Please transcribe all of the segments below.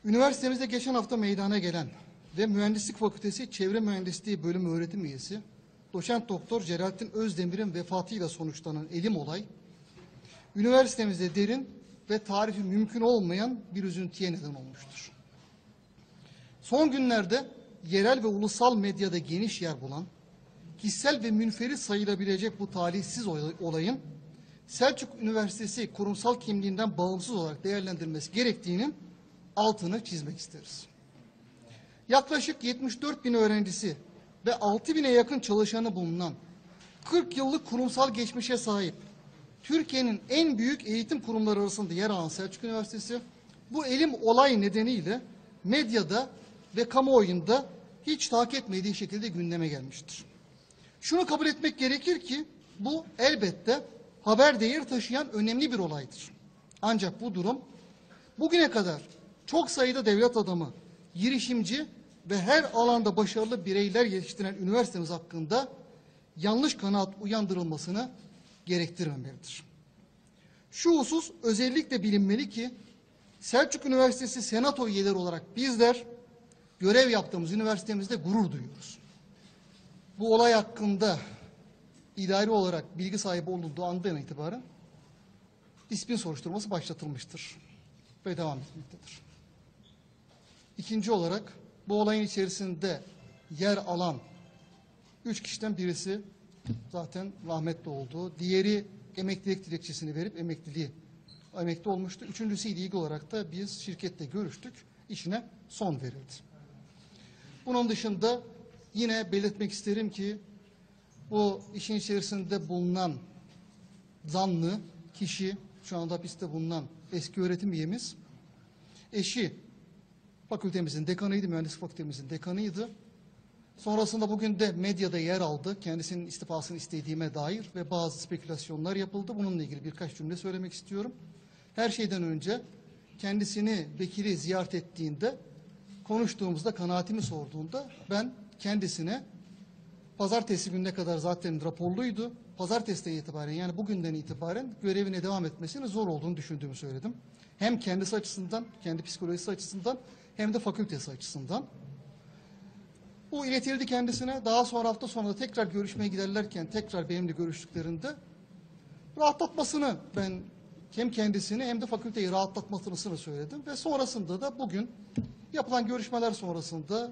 Üniversitemizde geçen hafta meydana gelen ve Mühendislik Fakültesi Çevre Mühendisliği Bölümü öğretim üyesi Doçent Doktor Celalettin Özdemir'in vefatıyla sonuçlanan elim olay, üniversitemizde derin ve tarifi mümkün olmayan bir üzüntüye neden olmuştur. Son günlerde yerel ve ulusal medyada geniş yer bulan, kişisel ve münferit sayılabilecek bu talihsiz olayın Selçuk Üniversitesi kurumsal kimliğinden bağımsız olarak değerlendirilmesi gerektiğinin altını çizmek isteriz. Yaklaşık 74 bin öğrencisi ve 6 bine yakın çalışanı bulunan 40 yıllık kurumsal geçmişe sahip Türkiye'nin en büyük eğitim kurumları arasında yer alan Selçuk Üniversitesi bu elim olay nedeniyle medyada ve kamuoyunda hiç takip etmediği şekilde gündeme gelmiştir. Şunu kabul etmek gerekir ki bu elbette haber değeri taşıyan önemli bir olaydır. Ancak bu durum bugüne kadar çok sayıda devlet adamı, girişimci ve her alanda başarılı bireyler yetiştiren üniversitemiz hakkında yanlış kanaat uyandırılmasını gerektirmemelidir. Şu husus özellikle bilinmeli ki Selçuk Üniversitesi Senato üyeleri olarak bizler görev yaptığımız üniversitemizde gurur duyuyoruz. Bu olay hakkında idari olarak bilgi sahibi olunduğu andan itibaren disiplin soruşturması başlatılmıştır ve devam etmektedir. İkinci olarak bu olayın içerisinde yer alan 3 kişiden birisi zaten rahmetli oldu. Diğeri emeklilik dilekçesini verip emekli olmuştu. Üçüncüsü ile ilgili olarak da biz şirkette görüştük. İşine son verildi. Bunun dışında yine belirtmek isterim ki bu işin içerisinde bulunan zanlı kişi, şu anda hapiste bulunan eski öğretim üyemiz, eşi fakültemizin dekanıydı, mühendislik fakültemizin dekanıydı. Sonrasında bugün de medyada yer aldı. Kendisinin istifasını istediğime dair ve bazı spekülasyonlar yapıldı. Bununla ilgili birkaç cümle söylemek istiyorum. Her şeyden önce kendisini vekili ziyaret ettiğinde, konuştuğumuzda, kanaatimi sorduğunda ben kendisine pazartesi gününe kadar zaten raporluydu. Pazartesiden itibaren, yani bugünden itibaren görevine devam etmesinin zor olduğunu düşündüğümü söyledim. Hem kendisi açısından, kendi psikolojisi açısından hem de fakültesi açısından. Bu iletildi kendisine. Daha sonra hafta sonunda tekrar görüşmeye giderlerken tekrar benimle görüştüklerinde rahatlatmasını, ben hem kendisini hem de fakülteyi rahatlatmasını söyledim. Ve sonrasında da bugün yapılan görüşmeler sonrasında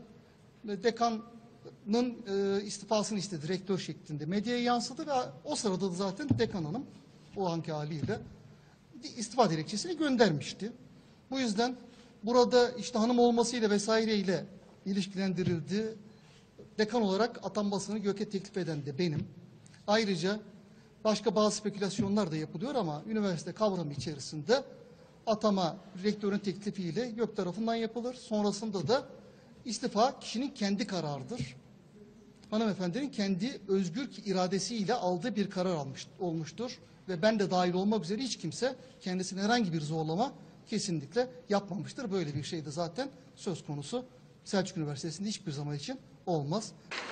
dekanın istifasını istedi, rektör şeklinde medyaya yansıdı ve o sırada da zaten dekan hanım o anki haliyle istifa dilekçesini göndermişti. Bu yüzden burada işte hanım olmasıyla vesaireyle ilişkilendirildi. Dekan olarak atanmasını GÖK'e teklif eden de benim. Ayrıca başka bazı spekülasyonlar da yapılıyor ama üniversite kavramı içerisinde atama rektörün teklifiyle GÖK tarafından yapılır. Sonrasında da istifa kişinin kendi kararıdır. Hanımefendinin kendi özgür iradesiyle aldığı bir karar olmuştur. Ve ben de dahil olmak üzere hiç kimse kendisine herhangi bir zorlama kesinlikle yapmamıştır. Böyle bir şey de zaten söz konusu Selçuk Üniversitesi'nde hiçbir zaman için olmaz.